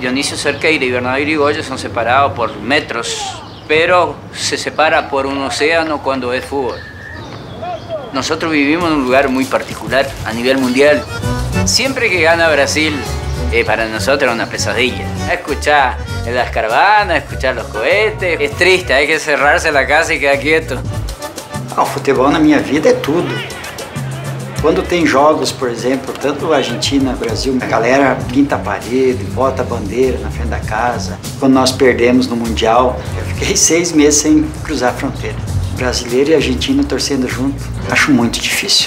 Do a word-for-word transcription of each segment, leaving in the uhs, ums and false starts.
Dionisio Cerqueira y Bernardo Irigoyen son separados por metros, pero se separa por un océano cuando es fútbol. Nosotros vivimos en un lugar muy particular a nivel mundial. Siempre que gana Brasil, eh, para nosotros es una pesadilla. Escuchar las caravanas, escuchar los cohetes. Es triste, hay que cerrarse la casa y quedar quieto. Ah, o futebol na minha vida é tudo. Quando tem jogos, por exemplo, tanto Argentina, Brasil, a galera pinta a parede, bota a bandeira na frente da casa. Quando nós perdemos no Mundial, eu fiquei seis meses sem cruzar a fronteira. Brasileiro e argentino torcendo junto, acho muito difícil.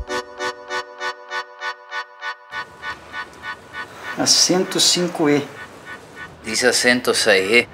A cento e cinco E. Dice a cento e seis E.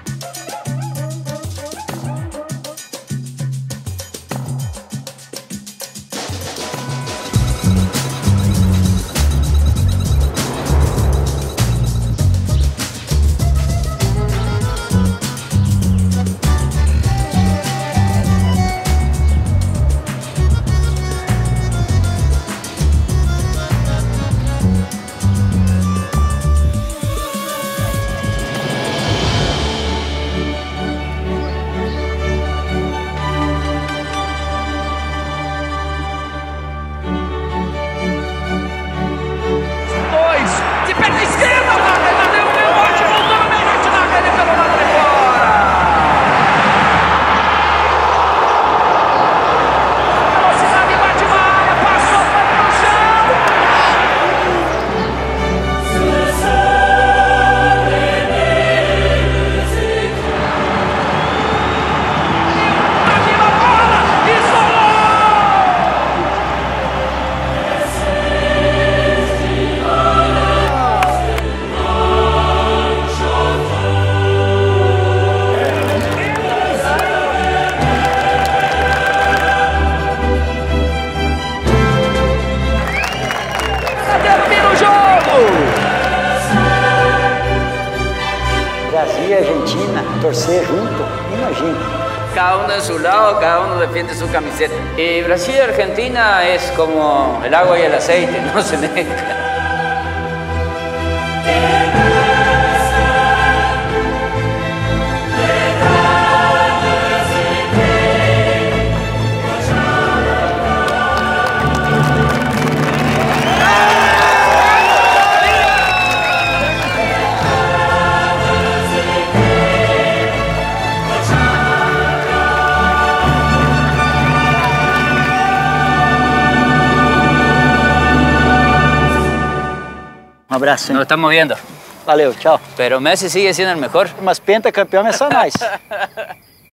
Brasil e Argentina torcer junto, imagina. Cada uno en su lado, cada uno defiende su camiseta. Y Brasil y Argentina es como el agua y el aceite, no se mezclan. Um abraço, hein? Nos estamos viendo. Valeu, tchau. Pero Messi sigue siendo el mejor. Mas pentacampeão é só nós.